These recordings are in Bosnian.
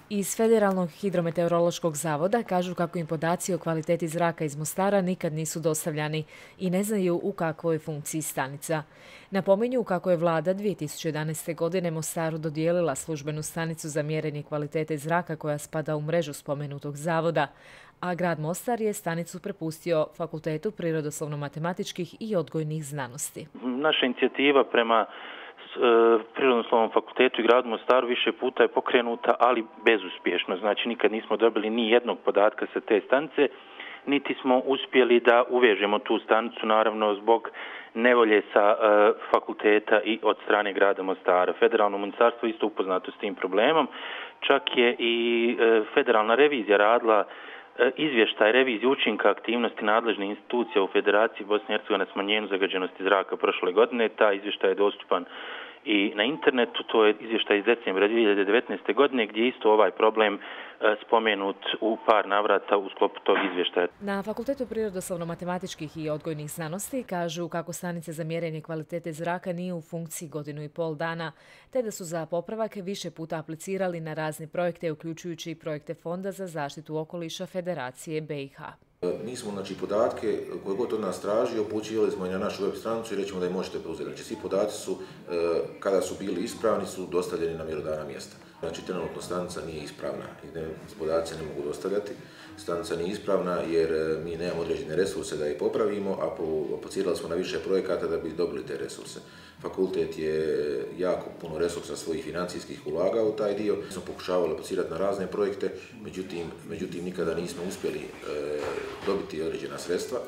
Iz Federalnog hidrometeorološkog zavoda kažu kako im podaci o kvaliteti zraka iz Mostara nikad nisu dostavljani i ne znaju u kakvoj je funkciji stanica. Napominju kako je vlada 2011. godine Mostaru dodijelila službenu stanicu za mjerenje kvalitete zraka koja spada u mrežu spomenutog zavoda, a grad Mostar je stanicu prepustio Fakultetu prirodoslovno-matematičkih i odgojnih znanosti. Naša inicijativa prema Prirodoslovnom fakultetu i gradu Mostaru više puta je pokrenuta, ali bezuspješno. Znači, nikad nismo dobili ni jednog podatka sa te stanice, niti smo uspjeli da uvežemo tu stanicu, naravno zbog nevolje sa fakulteta i od strane grada Mostara. Federalno ministarstvo isto upoznato s tim problemom. Čak je i federalna revizija radila izvještaj revizije učinka aktivnosti nadležnih institucija u Federaciji Bosne i Hercegovine na smanjenju zagađenosti zraka prošle godine. Taj izvještaj je dostupan i na internetu, to je izvještaj iz decembra 2019. godine gdje je isto ovaj problem spomenut u par navrata u sklopu tog izvještaja. Na Fakultetu prirodoslovno-matematičkih i odgojnih znanosti kažu kako stanice za mjerenje kvalitete zraka nije u funkciji 1,5 dana, te da su za popravak više puta aplicirali na razne projekte, uključujući i projekte Fonda za zaštitu okoliša Federacije BiH. Mi smo podatke koje god od nas traži, upućivali smo i na našu web stranicu i rećemo da ih možete preuzeti. Znači, svi podaci su, kada su bili ispravni, su dostavljeni na mjerodavna mjesta. Znači, trenutno stanica nije ispravna i podaci se ne mogu dostavljati. Stanica nije ispravna jer mi nemamo određene resurse da ih popravimo, a aplicirali smo na više projekata da bi dobili te resurse. Fakultet je jako puno resursa svojih financijskih ulagao u taj dio. Smo pokušavali aplicirati na razne projekte, međutim nikada nismo uspjeli dobiti određena sredstva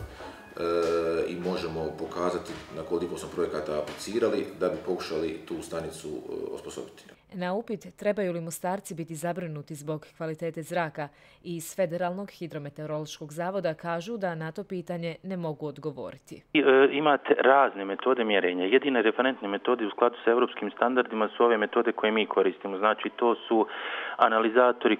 i možemo pokazati na koliko smo projekata aplicirali da bi pokušali tu stanicu osposobiti. Na upit trebaju li Mostarci biti zabrinuti zbog kvalitete zraka, iz Federalnog hidrometeorološkog zavoda kažu da na to pitanje ne mogu odgovoriti. Imate razne metode mjerenja. Jedine referentne metode u skladu sa europskim standardima su ove metode koje mi koristimo. Znači, to su analizatori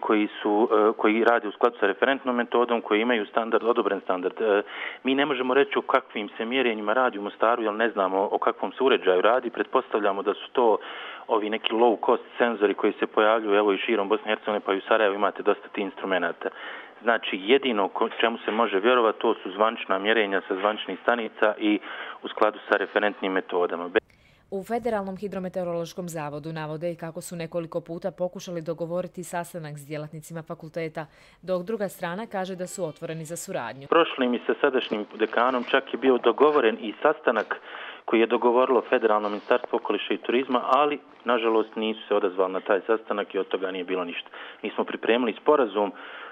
koji rade u skladu sa referentnom metodom, koji imaju odobren standard. Mi ne možemo reći o kakvim se mjerenjima radi u Mostaru, jer ne znamo o kakvom se uređaju radi. Pretpostavljamo da su to ovi neki low cost senzori koji se pojavljuju evo i širom Bosne i Hercegovine, pa i u Sarajevu imate dosta tih instrumenata. Znači, jedino čemu se može vjerovati, to su zvanična mjerenja sa zvaničnih stanica i u skladu sa referentnim metodama. U Federalnom hidrometeorološkom zavodu navode i kako su nekoliko puta pokušali dogovoriti sastanak s djelatnicima fakulteta, dok druga strana kaže da su otvoreni za suradnju. Prošlim i sa sadašnjim dekanom čak je bio dogovoren i sastanak koji je dogovorilo Federalno ministarstvo okoliša i turizma, ali nažalost nisu se odazvali na taj sastanak i od toga nije bilo ništa. Mi smo pripremili sporazum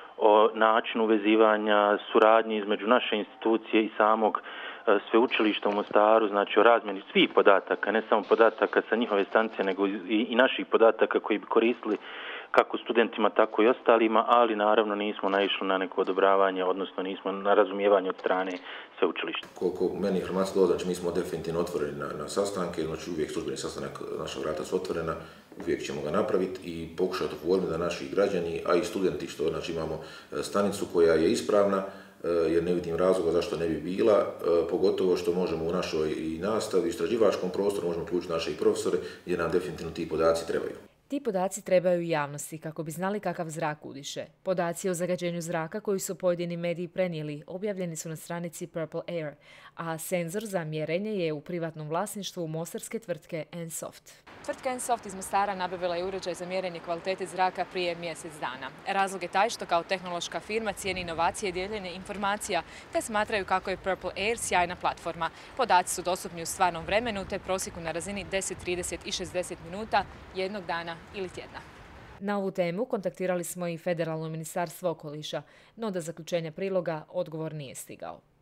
o načinu uvezivanja suradnje između naše institucije i samog sveučilišta u Mostaru, znači o razmjeni svih podataka, ne samo podataka sa njihove stanice, nego i naših podataka koji bi koristili kako studentima, tako i ostalima, ali naravno nismo naišli na neko odobravanje, odnosno nismo na razumijevanje od strane sveučilišta. Koliko meni informacija dolazi, znači mi smo definitivno otvoreni na sastanke, znači uvijek službeni sastanak, naša vrata su otvorena, uvijek ćemo ga napraviti i pokušati otvoriti da naši građani, a i studenti, što znači imamo stanicu koja je ispravna, jer ne vidim razloga zašto ne bi bila, pogotovo što možemo u našoj i nastavi, istraživačkom prostoru, možemo uključiti naše i profesore, jer nam definitivno ti podaci trebaju. Ti podaci trebaju i javnosti kako bi znali kakav zrak udiše. Podaci o zagađenju zraka koji su pojedini mediji prenijeli objavljeni su na stranici Purple Air, a senzor za mjerenje je u privatnom vlasništvu mostarske tvrtke Ensoft. Tvrtka Ensoft iz Mostara nabavila je uređaj za mjerenje kvalitete zraka prije mjesec dana. Razlog je taj što kao tehnološka firma cijeni inovacije i dijeljenje informacija, te smatraju kako je Purple Air sjajna platforma. Podaci su dostupni u stvarnom vremenu, te prosjeku na razini 10, 30 i 60 minuta jednog dana ili tjedna. Na ovu temu kontaktirali smo i Federalno ministarstvo okoliša, no do zaključenja priloga odgovor nije stigao.